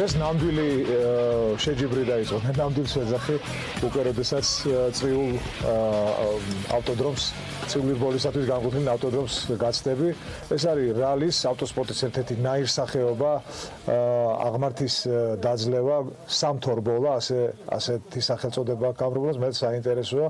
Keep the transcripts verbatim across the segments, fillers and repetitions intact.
დღეს ნამდვილი შეჯიბრი დაიწყო. ნამდვილს ვეძახი უკვე როდესაც წრიულ ავტოდრომს ცივილბოლისათვის განკუთვნილ ავტოდრომს გაცდები. ეს არის რალის ავტოსპორტის ერთ-ერთი ნაირსახეობა, აღმართის დაძლევა, სამთორბოლა, ასე ასეთი სახელწოდება აქვს ამ პრობლემას, მეც საინტერესოა.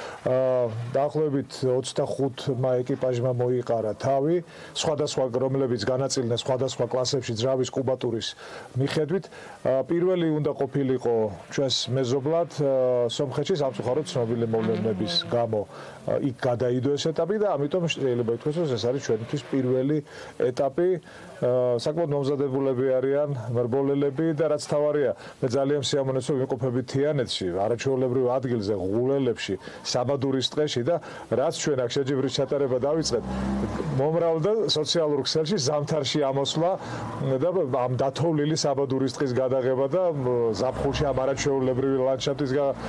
დაახლოებით ოცდახუთმა ეკიპაჟმა მოიყარა თავი, სხვადასხვა რომლებიც განაწილდნენ სხვადასხვა კლასებში ძრავის კუბატურის მიხედვით. პირველი უნდა ყოფილიყო ჩვენს მეზობლად სომხეთში სამწუხაროდ ცნობილი მოვლენების გამო იქ გადაიდო ეს ეტაპი და ამიტომ შეიძლება ითქვას, რომ ეს არის ჩვენთვის პირველი ეტაპი. საკმაოდ მომზადებულები არიან მრბოლელები და რაც თავარია, მე ძალიან სიამოვნებს რომ ვიმყოფებით თიანეთში, არაჩვეულებრივ ადგილზე, ღულელებში, საბადურის ტყეში და რაც ჩვენ აქ შეჯიბრის ჩატარება დავიწყეთ, მომრავლდა სოციალურ ქსელში ზამთარში ამოსვლა და ამ დათოვლილი საბადურის ტყის გადაღება და ზაფხულში ამ არაჩვეულებრივი ლანდშაფტის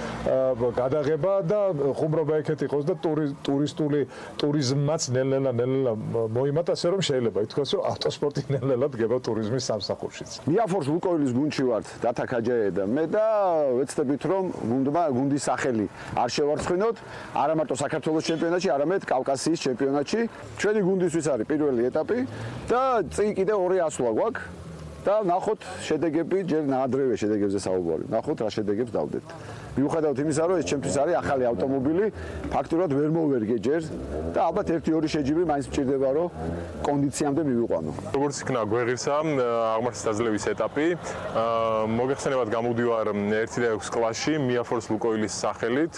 გადაღება და ხუმრობა ეგეთ იყოს და ტურისტული ტურიზმმაც ნელ-ნელა ნელ-ნელა მოიმატა, ასე რომ შეიძლება ითქვას, რომ ავტოსპორტი ნელ-ნელა დგება ტურიზმის სამსახურშიც. მიაფორს ლუკოილის გუნდში ვართ, დათა ქაჯაია და მე და ვეცდებით რომ გუნდმა გუნდის სახელი არ შევარცხინოთ, არა მარტო საქართველოს ჩემპიონატში, არამედ კავკასიის ჩემპიონატში. ჩვენი გუნდისთვის არის პირველი ეტაპი და წინ კიდე ორი ასვლა გვაქვს და ნახოთ შედეგები, ჯერ ნაადრევე შედეგებზე საუბარი. ნახოთ რა შედეგებს დავდეთ. მიუხედავად იმისა, რომ ეს ჩემთვის არის ახალი ავტომობილი, ფაქტურად ვერ მოვერგე ჯერ და ალბათ ერთი-ორი შეჯიბრი მაინც მჭირდება, რომ კონდიციამდე მივიყვანო. როგორც იქნა გვეღირსა აღმართის დაძლევის ეტაპი, მოგეხსენებათ გამოვდივარ ერთი და ექვსი კლასში მიაფორს ლუკოილის სახელით,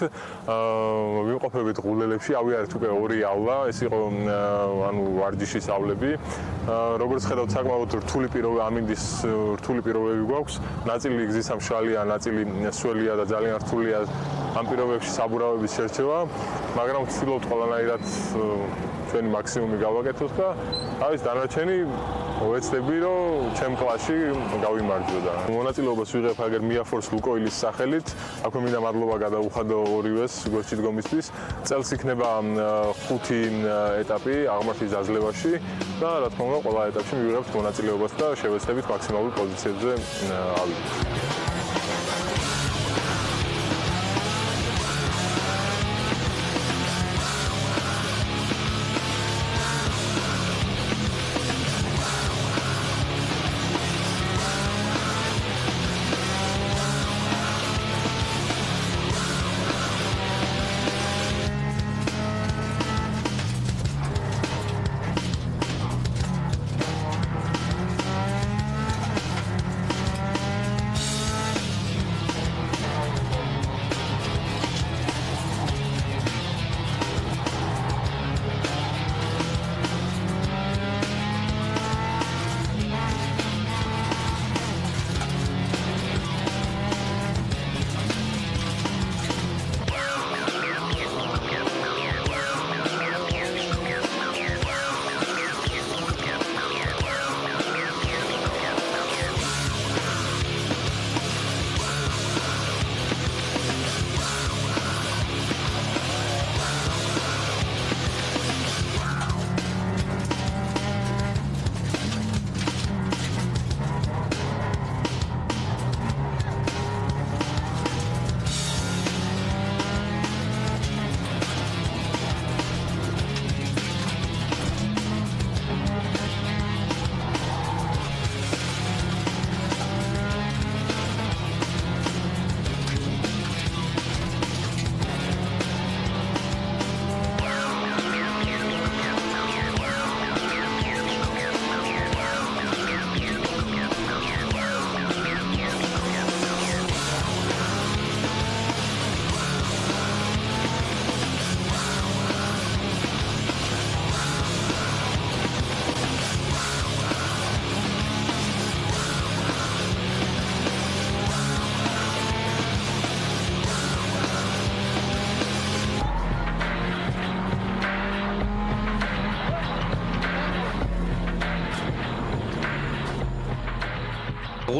ვიმყოფებით ღულელებში, ავიარეთ უკვე ორი ავლა, ეს იყო ანუ ვარჯიშისავლები. როგორც ხედავთ, საკმაოდ რთული პირობები, ამინდის რთული პირობები გვაქვს. ნაწილი გზის ამშალია, ნაწილი სველია და ძალიან რთულია ამ პირობებში საბურავების შერჩევა, მაგრამ ვცდილობთ ყველანაირად ჩვენი მაქსიმუმი გავაკეთოთ და თავის დანარჩენი ვეცდები, რომ ჩემ კლასში გავიმარჯვო და მონაწილეობას ვიღებ აგერ მიაფორს ლუკოილის სახელით. აქვე მინდა მადლობა გადაუხადო ორივეს გვერდში დგომისთვის. წელს იქნება ხუთი ეტაპი აღმართის დაძლევაში და რა თქმა უნდა ყველა ეტაპში მივიღებთ მონაწილეობას და შევეცდებით მაქსიმალურ პოზიციებზე ავიდეთ.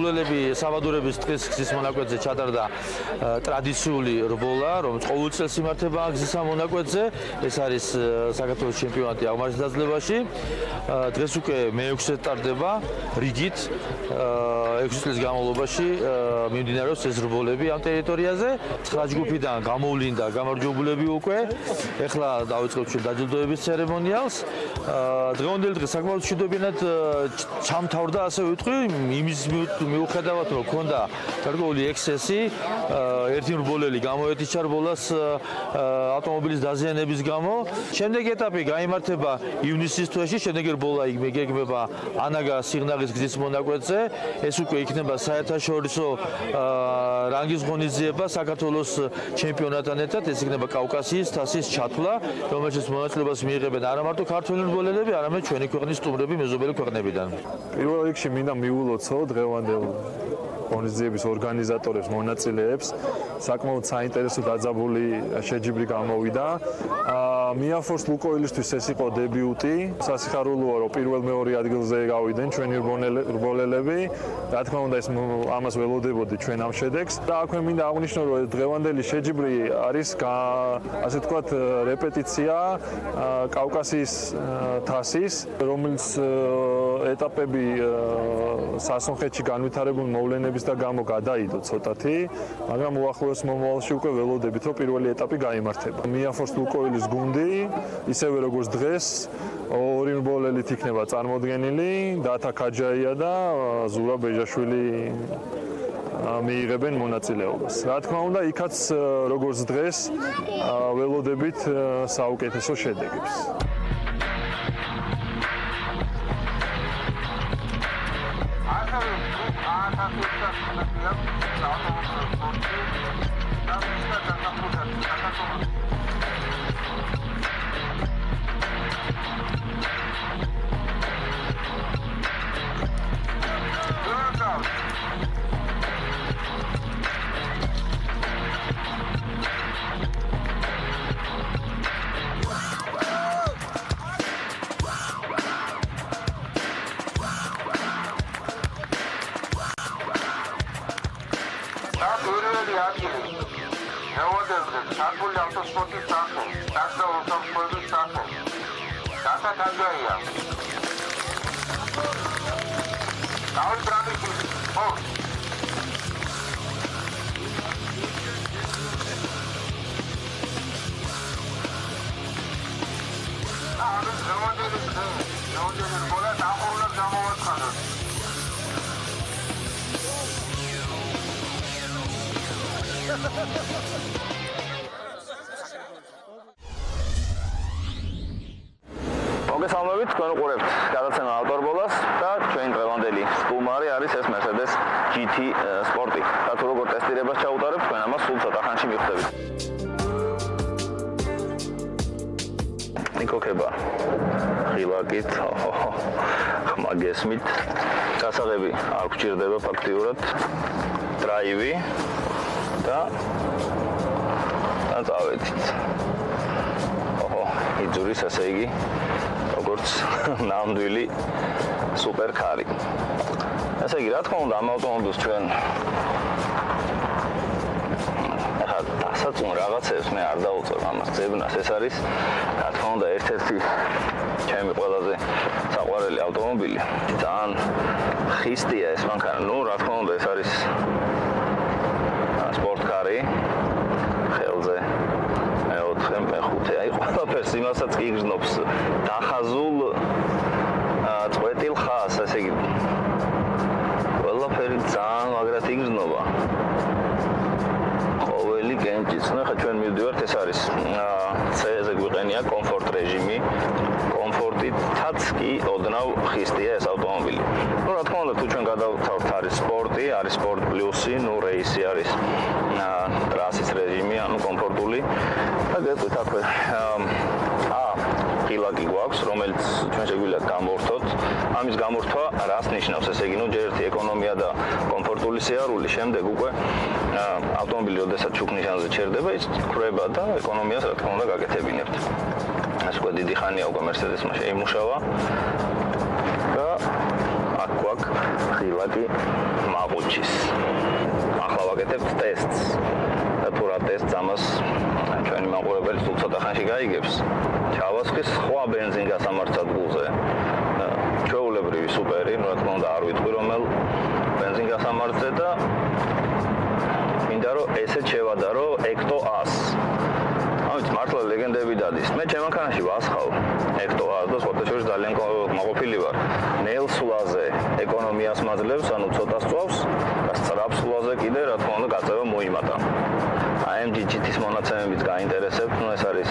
გულელები საბადურების დღის გზის მონაკვეთზე ჩატარდა ტრადიციული რბოლა, რომელიც ყოველ წელს იმართება გზის მონაკვეთზე. ეს არის საქართველოს ჩემპიონატი აღმართის დაძლებაში. დღეს უკვე მეექვსე ტარდება რიგით ექვსი წლის განმავლობაში მიმდინარეობს ეს რბოლები ამ ტერიტორიაზე. ცხრა ჯგუფიდან გამოვლინდა გამარჯვებულები უკვე. ეხლა დავიწყებთ ჩვენ დაჯილდოების ცერემონიალს. დღევანდელი დღე საკმაოდ მშვიდობიანად ჩამთავრდა, ასე ვიტყვი, იმის მიუხედავად, რომ ქონდა გარკვეული ექსცესი, ერთი რბოლელი გამოეთიშა რბოლას ავტომობილის დაზიანების გამო. შემდეგი ეტაპი გაიმართება ივნისის თვეში, შემდეგი რბოლა იგეგმება ანაგა სიღნაღის გზის მონაკვეთზე. ეს უკვე იქნება საერთაშორისო რანგის ღონისძიება საქართველოს ჩემპიონატთან ერთად, ეს იქნება კავკასიის თასის ჩათვლა, რომელშიც მონაწილეობას მიიღებენ არა მარტო ქართველი რბოლელები, არამედ ჩვენი ქვეყნის სტუმრები მეზობელი ქვეყნებიდან. პირველ რიგში მინდა მიულოცო დღევანდელ ღონისძიების ორგანიზატორებს, მონაწილეებს, საკმაოდ საინტერესო დაძაბული შეჯიბრი გამოვიდა. მიაფორს ლუკოილისთვის ეს იყო დებიუტი. სასიხარულოა, რომ პირველ მეორე ადგილზე გავიდნენ ჩვენი რბოლელები. რა თქმა უნდა, ეს ამას ველოდებოდი ჩვენ ამ შედეგს. და აქვე მინდა აღვნიშნო, რომ დღევანდელი შეჯიბრი არის ასე ვთქვათ რეპეტიცია კავკასიის თასის, რომელიც ეტაპები სასონხეთში განვითარებული მოვლენების და გამო გადაიდო ცოტათი, მაგრამ უახლოეს მომავალში უკვე ველოდებით, რომ პირველი ეტაპი გაიმართება. მიაფორს ლუკოილის გუნდი, ისევე როგორც დღეს, ორი რბოლელით იქნება წარმოდგენილი, დათა ქაჯაია და ზურა ბეჟაშვილი მიიღებენ მონაწილეობას. რა თქმა უნდა, იქაც როგორც დღეს ველოდებით საუკეთესო შედეგებს. მოგესალმებით, თქვენ უყურებთ გადაცემა ავტორბოლას და ჩვენი დღევანდელი სტუმარი არის ეს Mercedes ჯი თი სპორტი. და თუ როგორ ტესტირებას ჩაუტარებთ, თქვენ ამას სულ ცოტა ხანში მიხვდებით. ნიკო ქება. ხილაკით, ხმა გესმით. გასაღები არ გვჭირდება ფაქტიურად. დრაივი და და წავედით. ოჰო, იძურის ასე იგი როგორც ნამდვილი სუპერკარი. ესე იგი, რა თქმა უნდა, ამ ავტომობილს ჩვენ ახლა დასაწუნ რაღაცებს მე არ დავუწევ ამას ძებნას. ეს არის, რა თქმა უნდა, ერთ-ერთი ჩემი ყველაზე საყვარელი ავტომობილი. ძალიან ხისტია ეს მანქანა. ნუ, რა თქმა უნდა, ეს არის სპორტკარი. ხელზე მეოთხე, მეხუთე, აი ყველაფერს იმასაც კი იგრძნობს დახაზულ წვეტილ ხაზს, ესე იგი ყველაფერი ძალიან მაგრად იგრძნობა. ყოველი კენჭიც. ნუ ხა ჩვენ მივდივართ, ეს არის C-ზე გვიყენია კომფორტ რეჟიმი. კომფორტითაც კი ოდნავ ხისტია ეს ავტომობილი. ნუ რა თქმა უნდა, თუ ჩვენ გადავთავთ არის სპორტი, არის სპორტ პლუსი, ნუ რეისი არის ტრასის რეჟიმი, ანუ კომფორტული. და გეტყვით აქვე აა ხილაკი გვაქვს, რომელიც ჩვენ შეგვიძლია გამორთოთ. ამის გამორთვა რას ნიშნავს? ესე იგი, ნუ ჯერ ერთი ეკონომია და კომფორტული სიარული, შემდეგ უკვე ავტომობილი როდესაც ჩუქნიშანზე ჩერდება, ის ხრება და ეკონომიას რა თქმა უნდა გაკეთებინებთ. ეს უკვე დიდი ხანია უკვე Mercedes-მა შეიმუშავა. და აქ გვაქვს დილა კი მაყუჩის. ახლა ვაკეთებთ ტესტს. და თუ რა ტესტს ამას ჩვენი მაყურებელი სულ ცოტა ხანში გაიგებს. ჩავასხის სხვა ბენზინგასამართ სადგურზე. ჩვეულებრივი სუპერი, რა თქმა უნდა, არ ვიტყვი რომელ ბენზინგასამართზე და მინდა რომ ესეც შევადარო ექტო ას. ამით მართლა ლეგენდები დადის. მე ჩემ მანქანაში ვასხავ ექტო ას და სპორტშორის ძალიან მაყოფილი ვარ. ნელ სულაზე ეკონომიას მაძლევს, ანუ ცოტა სწავს, და სწრაფ სულაზე კიდე რა თქმა უნდა გაწევა მოიმატა. აი ამ ჯი ჯი-ის მონაცემებით გაინტერესებთ, ნუ ეს არის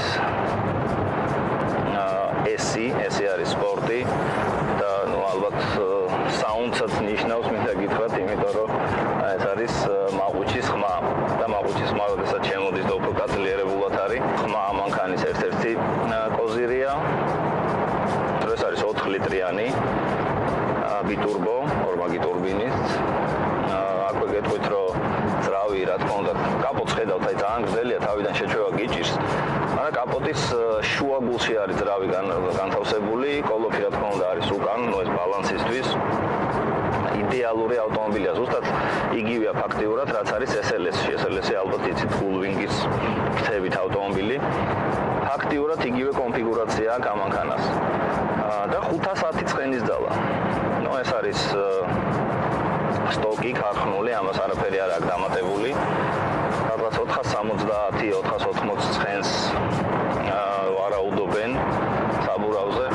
ესი, ესი არის სპორტი და ნუ ალბათ საუნდსაც ნიშნავს, მინდა გითხრათ, იმიტომ რომ ეს არის მაყუჩის ხმა და მაყუჩის ხმა როდესაც შემოდის და უფრო გაძლიერებულად არის, ხმა მანქანის ერთ-ერთი კოზირია. ეს არის ოთხ ლიტრიანი ბიტურბო, ორმაგი ტურბინით. აქვე გეტყვით, რომ ძრავი, რა თქმა უნდა, კაპოტს ხედავთ, აი ძალიან გრძელია, თავიდან შეჩვევა გიჭირს. მაგრამ კაპოტის შუაგულში არის ძრავი განთავსებული, კოლოფი რა თქმა უნდა არის უკან, ნუ ეს ბალანსისთვის. იდეალური ავტომობილია, ზუსტად იგივეა ფაქტიურად, რაც არის ეს ელ ესი-ში. ეს ელ ესი ალბათ იცით, გულვინგის ფრთებით ავტომობილი. ფაქტიურად იგივე კონფიგურაცია აქვს ამ მანქანას. და ხუთას ათი ცხენის ძალა. ნუ ეს არის სტოკი ქარხნული, ამას არაფერი არ აქვს დამატებული. რაღაც ოთხას სამოცდაათი, ოთხას ოთხმოცი ცხენს ვარაუდობენ საბურავზე.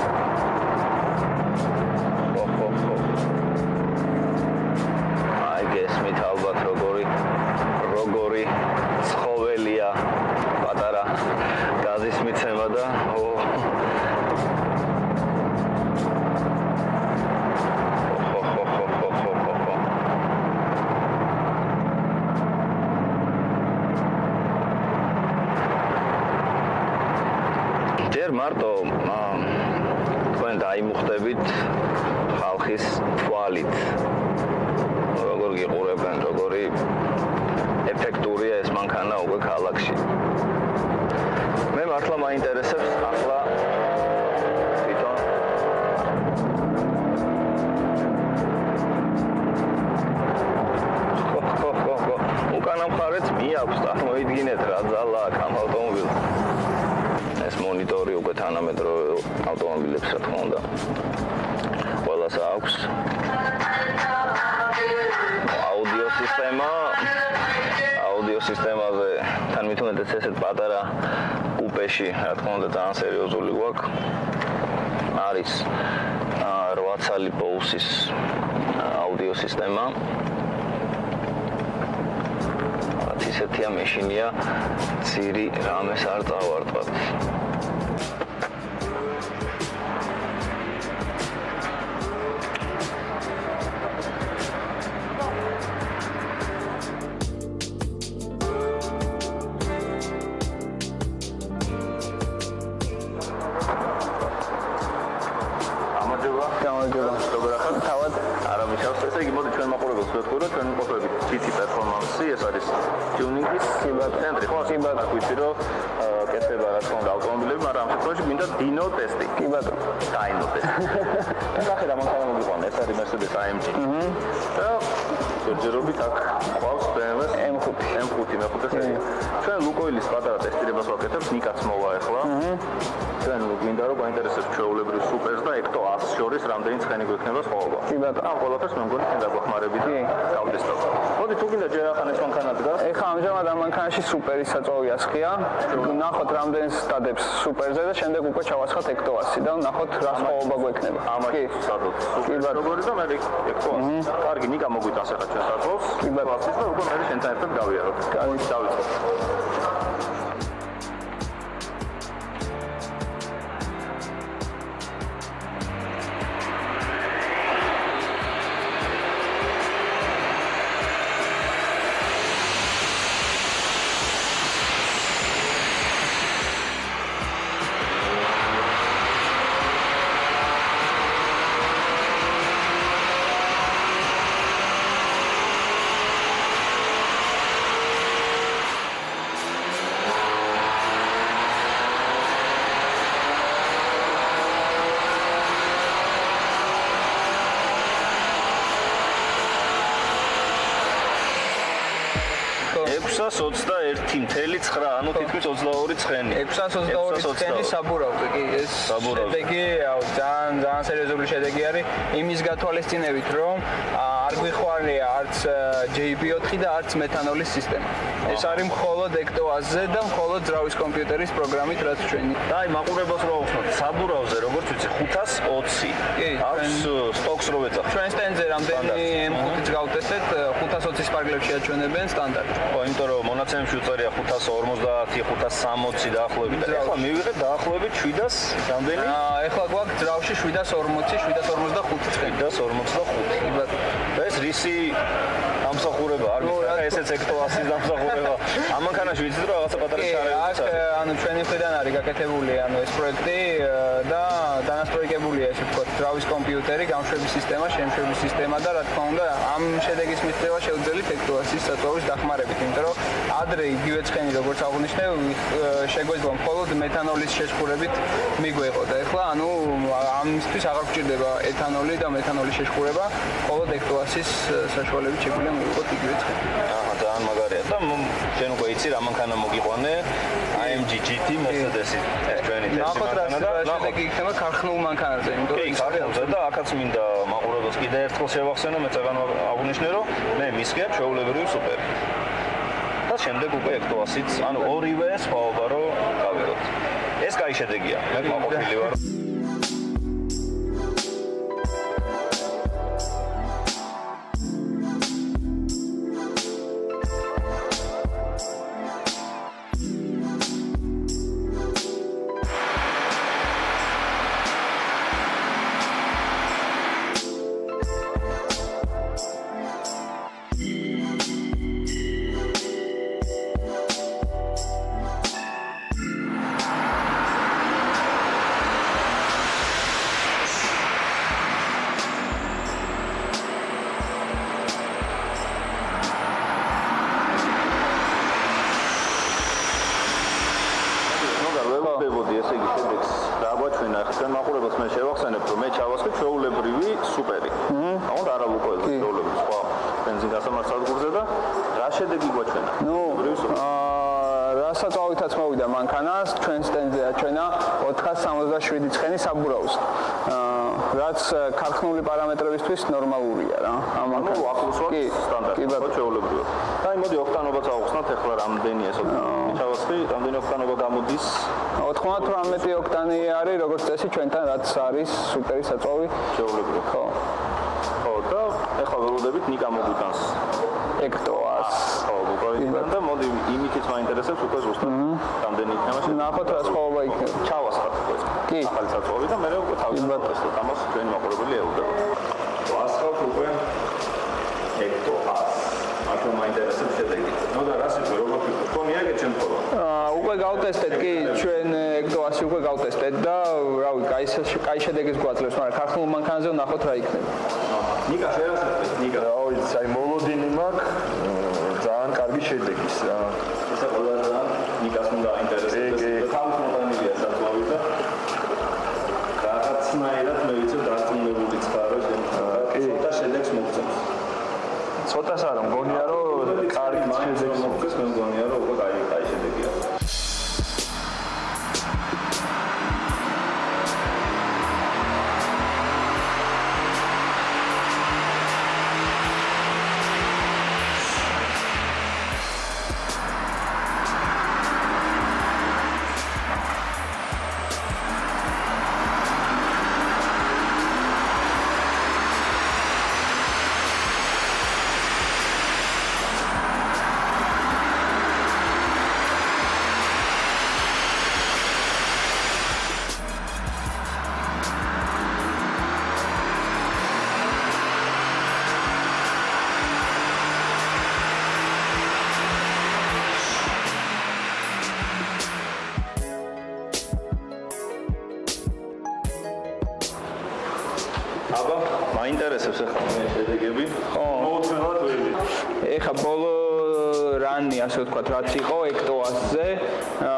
აი გესმით ალბათ როგორი როგორი ცხოველია პატარა გაზის მიცემა და მარტო თქვენ დაიმუხტებით ხალხის თვალით როგორ გიყურებენ, როგორი ეფექტურია ეს მანქანა უკვე ქალაქში. მე მართლა მაინტერესებს ახლა თვითონ ხო ხო ხო უკანა მხარეც მიაქვს, წარმოიდგინეთ რა ძალა აქვს ამ ავტომობილს. ეს მონიტორი უკვე თანამედროვე ავტომობილებს რა თქმა უნდა ყველას აქვს. აუდიო სისტემა აუდიო სისტემაზე თან მithumetes ესეთ პატარა კუპეში რა თქმა უნდა ძალიან სერიოზული გვაქვს. არის რვა ცალი ბოუსის აუდიო სისტემა. ისეთია მეშინია ცირი რამეს არ წავარტყათ. გამარჯობა. გამარჯობა. როგორ ახალ თავად არამიშავს. ესე იგი მოდი ჩვენ მაყურებელს ვეთქვი, რომ ჩვენ ვიყოფებით ჯი ჯი პერფორმანსი, ეს არის ტიუნინგის ცენტრი. ხო, სიმბატა ვიცი, რომ კეთება რა თქმა უნდა ავტომობილები, მაგრამ ამ შემთხვევაში მინდა დინო ტესტი. კი ბატონო. დაინო ტესტი. ნახე რა მანქანა მოგიყვანა, ეს არის Mercedes A M G. აჰა. და ჯერჯერობით აქ ყავს бэ ემ ვეს ემ ხუთი. ემ ხუთი მეხუთე სერია. ჩვენ ლუკოილის პატარა ტესტირებას ვაკეთებთ, ნიკაც მოვა ახლა. აჰა. ჩვენ გვინდა რომ გაინტერესებს ჩვეულებრივ სუპერს და ექტო ას შორის რამდენი ცხენი გვექნება სხვაობა. კი ბატონო. ამ ყველაფერს მე მგონი თუნდა გვახმარებით და გავდესტავ. მოდი თუ გინდა ჯერ ახან ეს მანქანა დგას. ეხლა ამჟამად ამ მანქანაში სუპერის საწვავი ასხია. ნახოთ რამდენს დადებს სუპერზე და შემდეგ უკვე ჩავასხათ ექტო ასი და ნახოთ რა სხვაობა გვექნება. ამაში სადოთ სუპერი როგორი და მე ექტო ასი. კარგი, ნიკა მოგვიტანს ახლა ჩვენ საწყობს. კი ბატონო. და უკვე მე შენთან ერთად გავიაროთ. კარგი, დავიწყოთ. ექვსას ოცდაერთი ნული ცხრა, ანუ თითქმის ოცდაორი ცხენი. ექვსას ოცდაორი ცხენი საბურავზე, კი, ეს შედეგი, ძალიან ძალიან სერიოზული შედეგი არის იმის გათვალისწინებით, რომ არ გვიხვალია არც ჯეი პი ოთხი და არც მეთანოლის სისტემა. ეს არის მხოლოდ ექტოაზზე და მხოლოდ ძრავის კომპიუტერის პროგრამით, რაც ჩვენი. და აი მაყურებელს რო ვახსნათ, საბურავზე როგორც ვიცი ხუთას ოცი. აქვს სტოკს რო ვეძახ. ჩვენ სტენდზე რამდენი ემ ხუთიც გავტესტეთ, ხუთას ოცის პარკლებში აჩვენებენ სტანდარტი. ხო, იმიტომ რომ მონაცემებში უწერია ხუთას ორმოცდაათი, ხუთას სამოცი დაახლოებით. ეხლა მივიღეთ დაახლოებით შვიდას რამდენი? აა, ეხლა გვაქვს ძრავში შვიდას ორმოცი, შვიდას ორმოცდახუთი ცხენი. შვიდას ორმოცდახუთი. და ეს რისი დამსახურება არ ვიცი, რა ესეც ექტოასის დამსახურება. ამანქანაში ვიცით რომ რაღაცა პატარა შარევიც არის. ანუ ჩვენი მხრიდან არის გაკეთებული ანუ ეს პროექტი და დანასტროიკებულია ესე ვთქვათ, ძრავის კომპიუტერი, გამშვების სისტემა, შემშვების სისტემა და რა თქმა უნდა, ამ შედეგის მიღწევა შეუძლიათ ექტოასის საწვავის დახმარებით, იმიტომ რომ ადრე იგივე ცხენი როგორც აღნიშნე, შეგვეძლო მხოლოდ მეთანოლის შეშხურებით მიგვეყო და ეხლა ანუ ამისთვის აღარ გვჭირდება ეთანოლი და მეთანოლის შეშხურება, მხოლოდ ექტოასის საშუალებით შეგვიძლია მივიღოთ იგივე ცხენი. აჰა, ძალიან მაგარია და შენ უკვე იცი რა მანქანა მოგიყვანე აი ემ ჯი ჯი ტი Mercedes-ი ჩვენი ტესტი მანქანა და შედეგი იქნება ქარხნულ მანქანაზე, იმიტომ რომ იქ და აქაც მინდა მაყურებელს კიდე ერთხელ შევახსენო, მეც აღარ აღვნიშნე რომ მე მისგებ ჩვეულებრივი სუპერი. და შემდეგ უკვე ექტოასიც, ანუ ორივე სხვაობა რო გავიღოთ. ეს კაი შედეგია. მე მაყოფილი ვარ. საწვავითაც მოვიდა მანქანას, ჩვენ სტენდზე აჩვენა ოთხას სამოცდაშვიდი ცხენი საბურავს. რაც ქარხნული პარამეტრებისთვის ნორმალურია რა. ამ ანუ ახლოს ვარ სტანდარტი, ხო ჩვეულებრივად. და აი მოდი ოქტანობას ავხსნათ, ეხლა რამდენი ეს ჩავასხი, რამდენი ოქტანობა გამოდის? ოთხმოცდაოთხმეტი ოქტანი არის, როგორც წესი ჩვენთან რაც არის სუპერი საწვავი ჩვეულებრივად. ხო. ხო, და ეხლა ველოდებით ნიკა მოგვიტანს ექტოას. ხო, მოგვიტანს და მოდი იმითიც მაინტერესებს უკვე ზუსტად რამდენი იქნება შე. ნახოთ რა სხვაობა იქნება. ჩავასხათ უკვე. კი. ახალი საწვავი და მე უკვე თავიდან ეს ამას ჩვენი მაყურებელი ეუბნება. ვასხავთ უკვე ექტოას. მართლა მაინტერესებს შედეგი. ნუ და რას იყო როგორ გქონია ეგეთ შემთხვევა? აა უკვე გავტესტეთ კი ჩვენ ექტოასი უკვე გავტესტეთ და რავი, კაი კაი შედეგის გვაძლევს, მაგრამ ქარხნულ მანქანაზე ვნახოთ რა იქნება. ნიკა შეიძლება ნიკა რავი, აი მოლოდინი მაქვს ძალიან კარგი შედეგის რა. ესა ყველაზე ნიკას უნდა აინტერესებს. თავის მომანილია საწვავი და რაღაცნაირად მე ვიცი დარწმუნებულიც ხარ რომ ცოტა შედეგს მოგწევს. ცოტას არა, მგონია რომ კარგი შედეგს მოგწევს, მე მგონია რომ უკვე კაი კაი შედეგია. აბა, მაინტერესებს ახლა მე შედეგები. ხო. მოუწევად ვედი. ეხა ბოლო რანი, ასე ვთქვათ, რაც იყო ექტოასზე,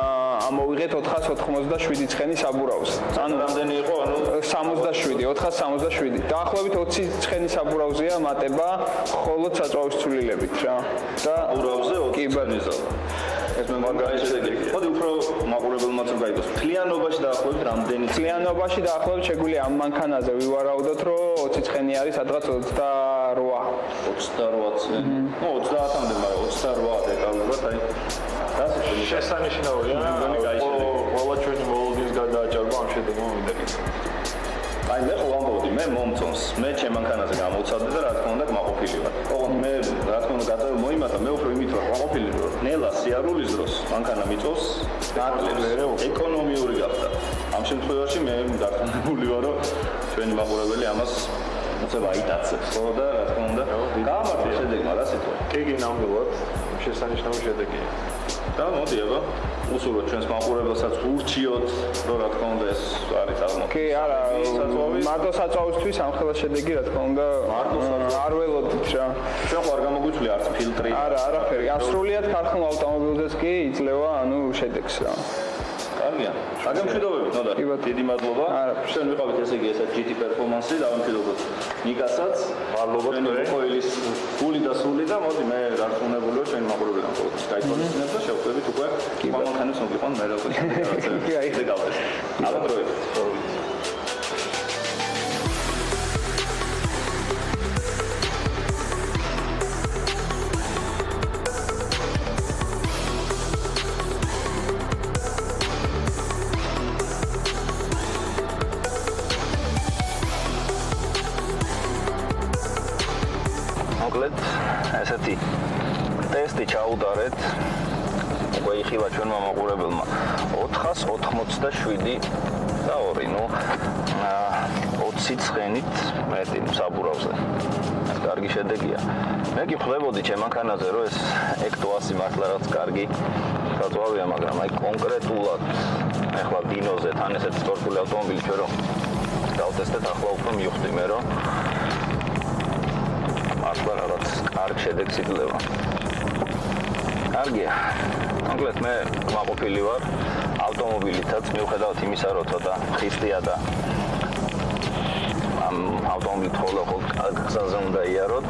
ამოვიღეთ ოთხას ოთხმოცდაშვიდი ცხენი საბურავს. ანუ რამდენი იყო? ანუ სამოცდაშვიდი, ოთხას სამოცდაშვიდი. დაახლოებით ოცი ცხენი საბურავზეა მატება მხოლოდ საწვავის ცვლილებით რა. და საბურავზე ოცი ცხენისა. ეს მე მაგარი შედეგია. მოდი უფრო მაყურებელმაც გაიგოს. თლიანობაში დაახლოებით რამდენი თლიანობაში დაახლოებით შეგვიძლია ამ მანქანაზე ვივარაუდოთ, რომ ოცი ცხენი არის სადღაც ოცდარვა. ოცდარვა ცხენი. ნუ ოცდაათამდე, მაგრამ ოცდარვა დეტალურად აი შესანიშნავია. ყველა ჩვენი მოლოდინის გადააჭარბა ამ შედეგმა მინდა. აი მე ხო ვამბობდი, მე მომწონს. მე ჩემ მანქანაზე გამოვცადე და რა თქმა უნდა კმაყოფილი ვარ. ოღონდ მე რა თქმა უნდა გადავ მოიმატა, მე უფრო იმით ვარ კმაყოფილი, რომ ნელა სიარულის დროს მანქანა მიწოს ნაკლებს ეკონომიური გახდა. ამ შემთხვევაში მე დარწმუნებული ვარ, რომ ჩვენი მაყურებელი ამას მოწევა აიტაცებს, ხო და რა თქმა უნდა გაამართლა შედეგმა რა სიტყვა. კი კი ნამდვილად შესანიშნავი შედეგია. და მოდი აბა უსურვოთ ჩვენს მაყურებელსაც ურჩიოთ, რომ რა თქმა უნდა ეს არის აღმოჩნდა. კი, არა, მარტო საწვავისთვის ამხელა შედეგი რა თქმა უნდა არ ველოდით რა. ჩვენ ხო არ გამოგვიწვია არც ფილტრი. არა, არაფერი. ასრულიად ქარხნულ ავტომობილზეც კი იძლევა ანუ შედეგს რა. კარგია. აგემშვიდობებით, ნოდა. დიდი მადლობა. ჩვენ ვიყავით ესე იგი ესა ჯი ტი პერფორმანსი და ამშვიდობოთ ნიკასაც. მადლობა თქვენ. ყოველის გული და სული და მოდი მე დარწმუნებული ვარ ჩვენ მაყურებელთან ყოველთვის გაიქონებინათ და შევხვდებით უკვე მანქანებს მოგიყვან მე რა თქმა უნდა. კი, აი ეს გავდეს. აბა დროებით. მოკლედ ესეთი ტესტი ჩაუდარეთ უკვე იხილა ჩვენმა მაყურებელმა ოთხას ოთხმოცდაშვიდი და ორი ნუ ოცი ცხენით მეტი საბურავზე ეს კარგი შედეგია მე კი ხვდებოდი ჩემ მანქანაზე რომ ეს ექტოასი მართლა რაც კარგი საწვავია მაგრამ აი კონკრეტულად ეხლა დინოზე თან ესეთი სპორტული ავტომობილი ჩვენ რომ დავტესტეთ ახლა უფრო მივხვდი მე რომ ახლა რაღაც კარგ შედეგს იძლევა. კარგია. მოკლედ მე კმაყოფილი ვარ ავტომობილითაც მიუხედავად იმისა, რომ ცოტა ხისტია და ამ ავტომობილით ხოლმე კარგ გზაზე უნდა იაროთ.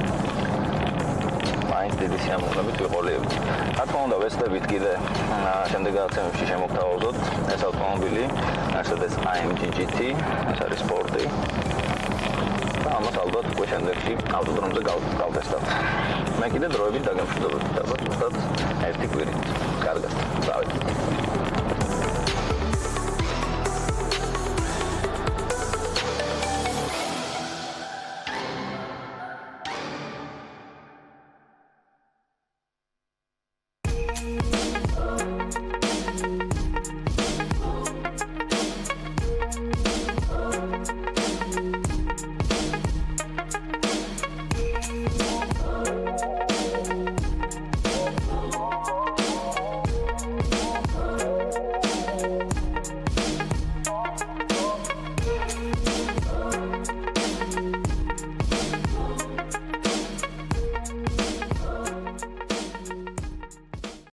მაინც დიდი სიამოვნებით ვიყოლიებით. რა თქმა უნდა ვესწრებით კიდე შემდეგ გადაცემებში შემოგთავაზოთ ეს ავტომობილი Mercedes A M G G T ეს არის სპორტი. ამას ალბათ უკვე შემდეგში ავტოდრომზე გავტესტავთ. მე კიდე დროებით დაგემშვიდობებით, ალბათ უბრალოდ ერთი კვირით. კარგად. დავით.